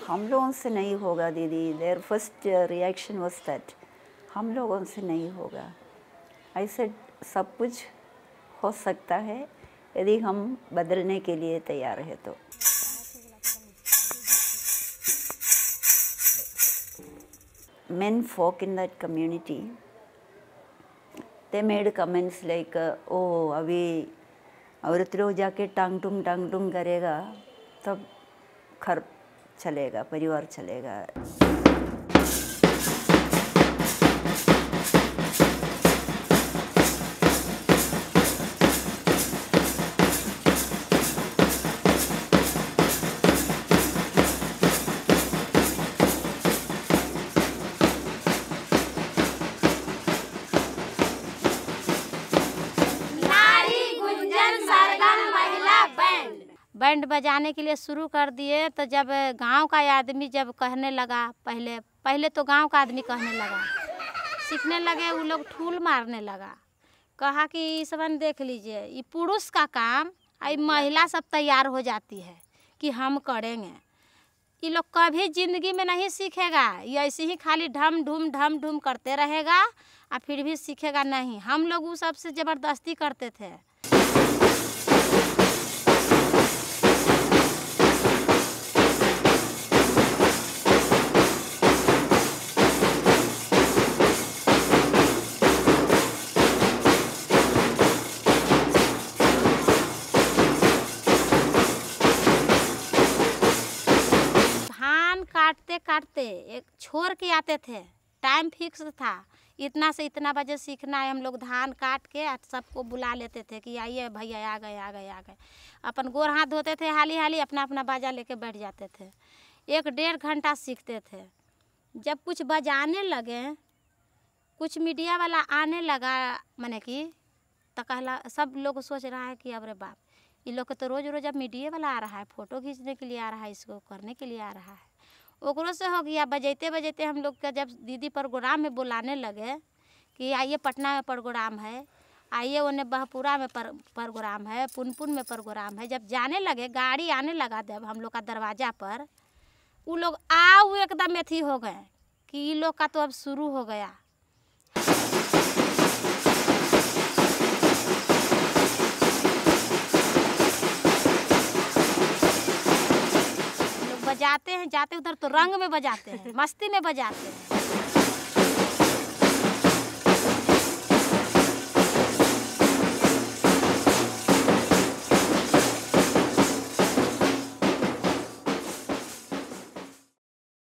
हम लोगों से नहीं होगा दीदी। Their first reaction was that हम लोगों से नहीं होगा। आई सेड सब कुछ हो सकता है यदि हम बदलने के लिए तैयार है तो। Men folk in that community, they made comments like, oh अभी औरत लोग जाके टांग टूंग करेगा तब घर चलेगा, परिवार चलेगा। बैंड बजाने के लिए शुरू कर दिए तो जब गांव का आदमी जब कहने लगा, पहले तो गांव का आदमी कहने लगा, सीखने लगे, वो लोग ठूल मारने लगा, कहा कि इस वन देख लीजिए ये पुरुष का काम, आई महिला सब तैयार हो जाती है कि हम करेंगे। ये लोग कभी ज़िंदगी में नहीं सीखेगा, ये ऐसे ही खाली ढम ढूम करते रहेगा और फिर भी सीखेगा नहीं। हम लोग वो सबसे ज़बरदस्ती करते थे। काटते एक छोड़ के आते थे, टाइम फिक्स था, इतना से इतना बजे सीखना है। हम लोग धान काट के सबको बुला लेते थे कि आइए भैया आ गए। अपन गोर हाथ धोते थे, हाली अपना अपना बाजा लेके बैठ जाते थे। 1-1.5 घंटा सीखते थे। जब कुछ बजाने लगे, कुछ मीडिया वाला आने लगा, मैंने कि तो कहला सब लोग सोच रहा है कि अब रे बाप, ये लोग तो रोज़ अब मीडिया वाला आ रहा है, फ़ोटो खींचने के लिए आ रहा है, इसको करने के लिए आ रहा है। ओकरों से हो गया। बजते हम लोग का जब दीदी प्रोग्राम में बुलाने लगे कि आइए पटना में प्रोग्राम है, आइए उन्हें बहपुरा में प्रोग्राम है, पुनपुन में प्रोग्राम है, जब जाने लगे, गाड़ी आने लगा जब हम लोग का दरवाज़ा पर, वो लोग एकदम एथी हो गए कि ये लोग का तो अब शुरू हो गया। बजाते हैं, जाते उधर तो रंग में बजाते हैं, मस्ती में बजाते हैं।